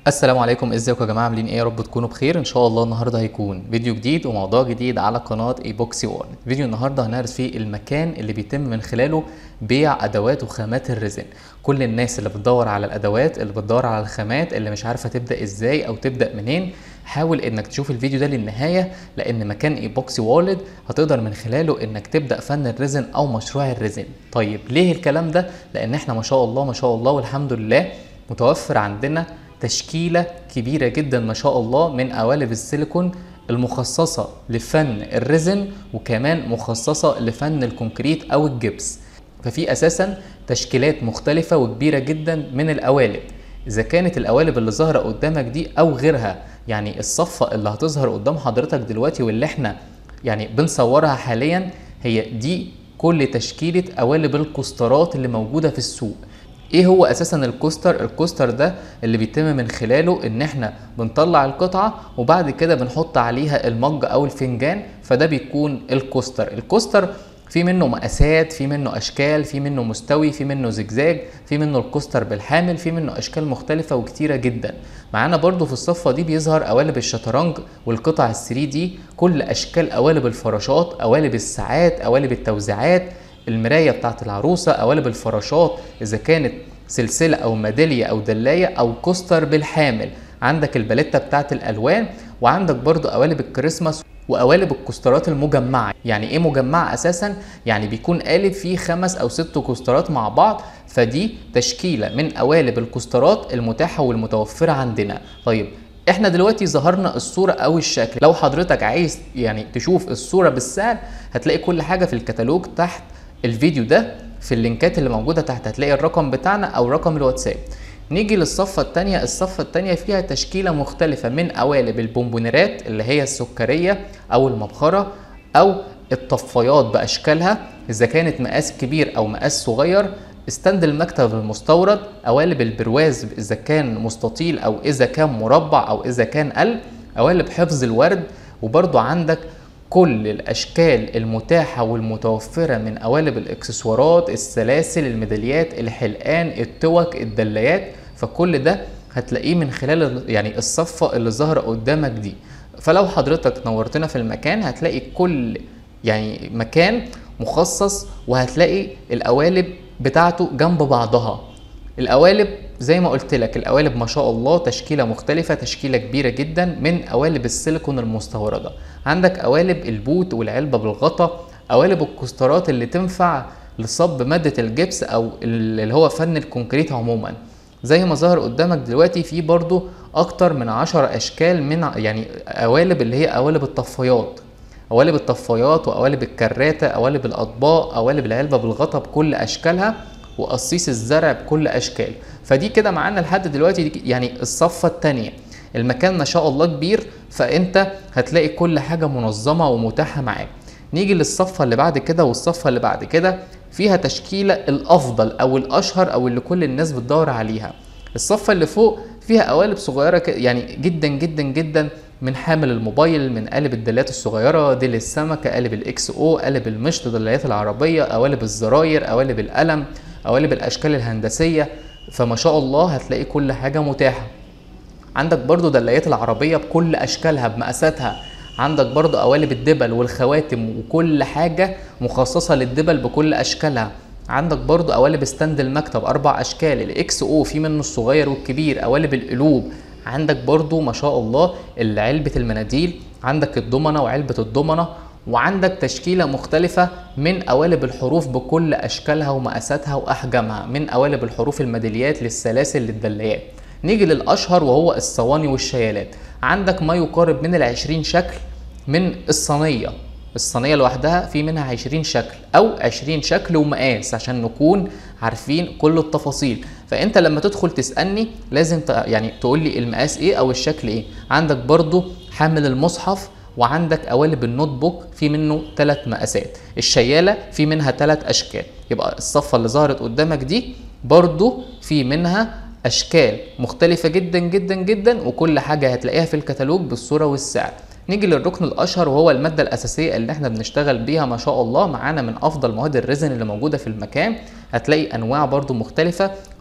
السلام عليكم، ازيكم يا جماعه؟ عاملين ايه؟ يا رب تكونوا بخير. ان شاء الله النهارده هيكون فيديو جديد وموضوع جديد على قناه ايبوكسي وورلد. فيديو النهارده هنعرض فيه المكان اللي بيتم من خلاله بيع ادوات وخامات الريزن. كل الناس اللي بتدور على الادوات، اللي بتدور على الخامات، اللي مش عارفه تبدا ازاي او تبدا منين، حاول انك تشوف الفيديو ده للنهايه، لان مكان ايبوكسي وورلد هتقدر من خلاله انك تبدا فن الريزن او مشروع الريزن. طيب ليه الكلام ده؟ لان احنا ما شاء الله ما شاء الله والحمد لله متوفر عندنا تشكيلة كبيرة جدا ما شاء الله من قوالب السيليكون المخصصة لفن الريزن، وكمان مخصصة لفن الكونكريت او الجبس. ففي اساسا تشكيلات مختلفة وكبيرة جدا من القوالب، اذا كانت القوالب اللي ظاهرة قدامك دي او غيرها. يعني الصفة اللي هتظهر قدام حضرتك دلوقتي واللي احنا يعني بنصورها حاليا، هي دي كل تشكيلة قوالب الكوسترات اللي موجودة في السوق. ايه هو اساسا الكوستر؟ الكوستر ده اللي بيتم من خلاله ان احنا بنطلع القطعة وبعد كده بنحط عليها المج او الفنجان، فده بيكون الكوستر. الكوستر في منه مقاسات، في منه اشكال، في منه مستوي، في منه زجزاج، في منه الكوستر بالحامل، في منه اشكال مختلفة وكتيرة جدا. معانا برضو في الصفة دي بيظهر قوالب الشطرنج والقطع ال3 دي، كل اشكال قوالب الفراشات، قوالب الساعات، قوالب التوزيعات، المرايه بتاعت العروسه، قوالب الفراشات اذا كانت سلسله او ميداليه او دلايه او كوستر بالحامل. عندك الباليتا بتاعت الالوان، وعندك برضو قوالب الكريسماس وقوالب الكوسترات المجمعه. يعني ايه مجمعه اساسا؟ يعني بيكون قالب فيه 5 أو 6 كوسترات مع بعض، فدي تشكيله من قوالب الكوسترات المتاحه والمتوفره عندنا. طيب احنا دلوقتي ظهرنا الصورة او الشكل. لو حضرتك عايز يعني تشوف الصورة بالسعر، هتلاقي كل حاجة في الكتالوج تحت الفيديو ده، في اللينكات اللي موجودة تحت هتلاقي الرقم بتاعنا او رقم الواتساب. نيجي للصفة التانية. الصفة التانية فيها تشكيلة مختلفة من قوالب البونبونيرات اللي هي السكرية او المبخرة او الطفايات باشكالها، اذا كانت مقاس كبير او مقاس صغير، استند المكتب المستورد، قوالب البرواز اذا كان مستطيل او اذا كان مربع او اذا كان قلب، قوالب حفظ الورد، وبرضو عندك كل الاشكال المتاحة والمتوفرة من قوالب الاكسسوارات، السلاسل، الميداليات، الحلقان، التوك، الدلايات. فكل ده هتلاقيه من خلال يعني الصفة اللي ظاهرة قدامك دي. فلو حضرتك نورتنا في المكان هتلاقي كل يعني مكان مخصص، وهتلاقي القوالب بتاعته جنب بعضها. القوالب زي ما قلت لك، القوالب ما شاء الله تشكيله مختلفه، تشكيله كبيره جدا من قوالب السيليكون المستورده. عندك قوالب البوت والعلبه بالغطا، قوالب الكوسترات اللي تنفع لصب ماده الجبس او اللي هو فن الكونكريت عموما. زي ما ظهر قدامك دلوقتي في برضو اكتر من 10 اشكال من يعني قوالب اللي هي قوالب الطفايات، قوالب الطفايات وقوالب الكراتة، قوالب الأطباق، قوالب العلبة بالغطا بكل أشكالها، وقصيص الزرع بكل أشكال. فدي كده معانا لحد دلوقتي يعني الصفة التانية. المكان ما شاء الله كبير، فأنت هتلاقي كل حاجة منظمة ومتاحة معاك. نيجي للصفة اللي بعد كده، والصفة اللي بعد كده فيها تشكيلة الأفضل أو الأشهر أو اللي كل الناس بتدور عليها. الصفة اللي فوق فيها قوالب صغيرة يعني جدا جدا جدا، من حامل الموبايل، من قالب الدلات الصغيرة، ديل السمكة، قالب الاكس او، قالب المشط، دلات العربية، قوالب الزراير، قوالب القلم، قوالب الاشكال الهندسية. فما شاء الله هتلاقي كل حاجة متاحة. عندك برضو دلايات العربية بكل اشكالها بمقاساتها، عندك برضو قوالب الدبل والخواتم وكل حاجة مخصصة للدبل بكل اشكالها. عندك برضو قوالب ستاند المكتب 4 اشكال، الاكس او في منه الصغير والكبير، قوالب القلوب. عندك برضو ما شاء الله علبة المناديل، عندك الضمنة وعلبة الضمنة، وعندك تشكيلة مختلفة من قوالب الحروف بكل أشكالها ومقاساتها وأحجامها، من قوالب الحروف الميداليات للسلاسل للدلايات. نيجي للأشهر وهو الصواني والشيالات. عندك ما يقارب من 20 شكل من الصينية. الصينية لوحدها في منها 20 شكل أو 20 شكل ومقاس عشان نكون عارفين كل التفاصيل. فأنت لما تدخل تسألني لازم يعني تقول لي المقاس إيه أو الشكل إيه. عندك برضو حامل المصحف، وعندك قوالب النوت بوك في منه 3 مقاسات. الشيالة في منها 3 أشكال. يبقى الصفة اللي ظهرت قدامك دي برضو في منها أشكال مختلفة جدا جدا جدا، وكل حاجة هتلاقيها في الكتالوج بالصورة والسعر. نيجي للركن الاشهر وهو الماده الاساسيه اللي احنا بنشتغل بيها. ما شاء الله معانا من افضل مواد الريزن اللي موجوده في المكان. هتلاقي انواع برضو مختلفه،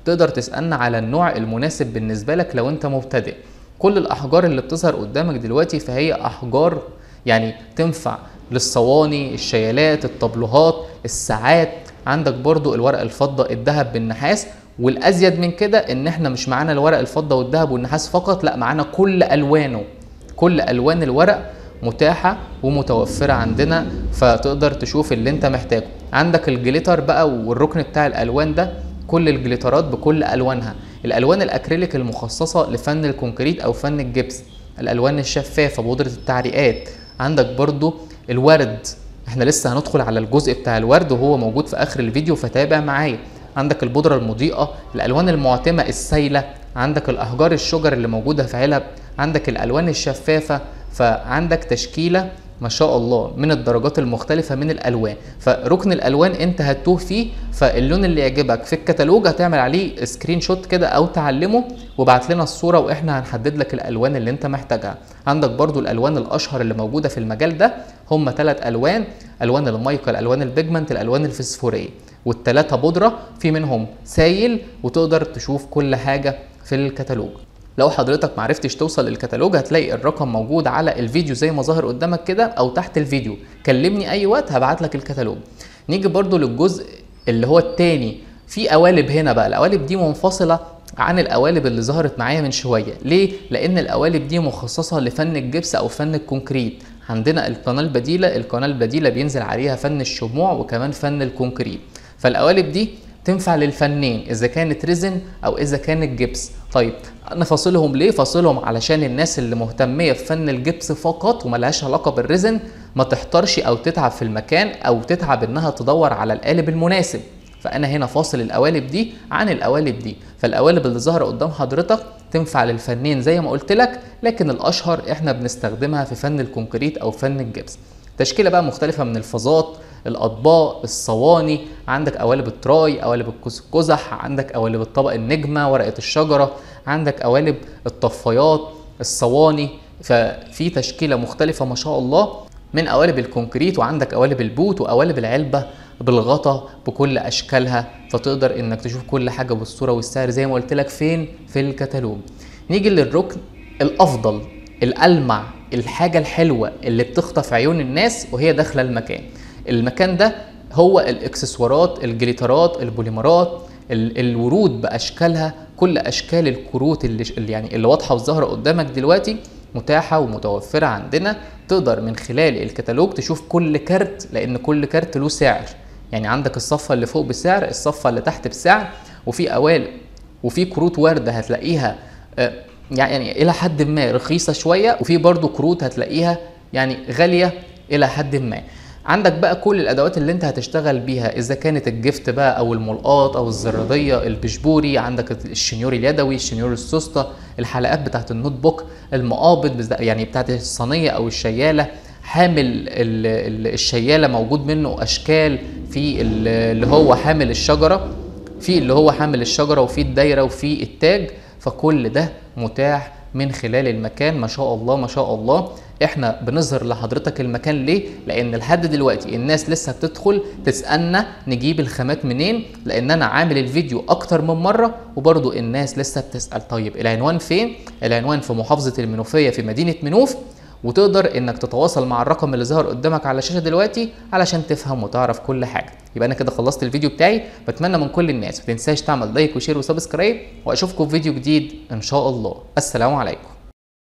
تقدر تسألنا على النوع المناسب بالنسبة لك لو انت مبتدئ. كل الاحجار اللي بتظهر قدامك دلوقتي فهي احجار يعني تنفع للصواني، الشيالات، الطبلوهات، الساعات. عندك برضو الورق الفضة، الذهب بالنحاس. والازيد من كده ان احنا مش معانا الورق الفضة والذهب والنحاس فقط، لا معانا كل الوانه، كل الوان الورق متاحة ومتوفرة عندنا، فتقدر تشوف اللي انت محتاجه. عندك الجليتر بقى والركن بتاع الالوان ده، كل الجليترات بكل الوانها، الالوان الاكريليك المخصصة لفن الكونكريت او فن الجبس، الالوان الشفافة، بودرة التعريقات. عندك برضو الورد، احنا لسه هندخل على الجزء بتاع الورد وهو موجود في اخر الفيديو فتابع معايا. عندك البودرة المضيئة، الالوان المعتمة السايلة، عندك الاحجار الشجر اللي موجودة في علب، عندك الالوان الشفافة. فعندك تشكيلة ما شاء الله من الدرجات المختلفة من الالوان. فركن الالوان انت هتوه فيه، فاللون اللي يعجبك في الكتالوج هتعمل عليه سكرين شوت كده او تعلمه وبعت لنا الصورة واحنا هنحدد لك الالوان اللي انت محتاجها. عندك برضو الالوان الاشهر اللي موجودة في المجال ده هم 3 الوان، الوان المايكا، الالوان البيجمنت، الالوان الفسفورية، والثلاثة بودرة، في منهم سايل وتقدر تشوف كل حاجة في الكتالوج. لو حضرتك معرفتش توصل للكتالوج هتلاقي الرقم موجود على الفيديو زي ما ظاهر قدامك كده او تحت الفيديو، كلمني اي وقت هبعت لك الكتالوج. نيجي برضو للجزء اللي هو التاني، في قوالب هنا بقى. القوالب دي منفصلة عن القوالب اللي ظهرت معايا من شوية. ليه؟ لان القوالب دي مخصصة لفن الجبس او فن الكونكريت. عندنا القناة البديلة، القناة البديلة بينزل عليها فن الشموع وكمان فن الكونكريت. فالقوالب دي تنفع للفنين اذا كانت ريزن او اذا كانت جبس. طيب انا فاصلهم ليه؟ فاصلهم علشان الناس اللي مهتميه بفن الجبس فقط وملهاش علاقه بالريزن ما تحترش او تتعب في المكان او تتعب انها تدور على القالب المناسب. فانا هنا فاصل القوالب دي عن القوالب دي. فالقوالب اللي ظاهره قدام حضرتك تنفع للفنين زي ما قلت لك، لكن الاشهر احنا بنستخدمها في فن الكونكريت او فن الجبس. تشكيله بقى مختلفه من الفازات، الاطباق، الصواني. عندك قوالب التراي، قوالب القزح، عندك قوالب الطبق النجمه، ورقه الشجره، عندك قوالب الطفايات، الصواني. ففي تشكيله مختلفه ما شاء الله من قوالب الكونكريت، وعندك قوالب البوت وقوالب العلبه بالغطا بكل اشكالها. فتقدر انك تشوف كل حاجه بالصوره والسعر زي ما قلت لك فين في الكتالوج. نيجي للركن الافضل، الالمع، الحاجه الحلوه اللي بتخطف عيون الناس وهي داخله المكان. المكان ده هو الاكسسوارات، الجليترات، البوليمرات، الورود باشكالها، كل اشكال الكروت اللي واضحه وظاهره قدامك دلوقتي متاحه ومتوفره عندنا. تقدر من خلال الكتالوج تشوف كل كارت، لان كل كارت له سعر. يعني عندك الصفه اللي فوق بسعر، الصفه اللي تحت بسعر، وفي قوالب وفي كروت ورده هتلاقيها يعني الى حد ما رخيصه شويه، وفي برضو كروت هتلاقيها يعني غاليه الى حد ما. عندك بقى كل الادوات اللي انت هتشتغل بيها، اذا كانت الجفت بقى او الملقاط او الزراديه، البشبوري، عندك الشنيور اليدوي، الشنيور السوسته، الحلقات بتاعت النوت بوك، المقابض يعني بتاعت الصينيه او الشياله، حامل الشياله موجود منه اشكال، في اللي هو حامل الشجره، في اللي هو حامل الشجره، وفي الدايره، وفي التاج. فكل ده متاح من خلال المكان ما شاء الله ما شاء الله. احنا بنظهر لحضرتك المكان ليه؟ لان لحد دلوقتي الناس لسه بتدخل تسألنا نجيب الخامات منين، لان انا عامل الفيديو اكتر من مرة وبرضو الناس لسه بتسأل. طيب العنوان فين؟ العنوان في محافظة المنوفية في مدينة منوف، وتقدر انك تتواصل مع الرقم اللي ظهر قدامك على الشاشة دلوقتي علشان تفهم وتعرف كل حاجة. يبقى انا كده خلصت الفيديو بتاعي. بتمنى من كل الناس ما تنساش تعمل لايك وشير وسبسكرايب، واشوفكم في فيديو جديد ان شاء الله. السلام عليكم.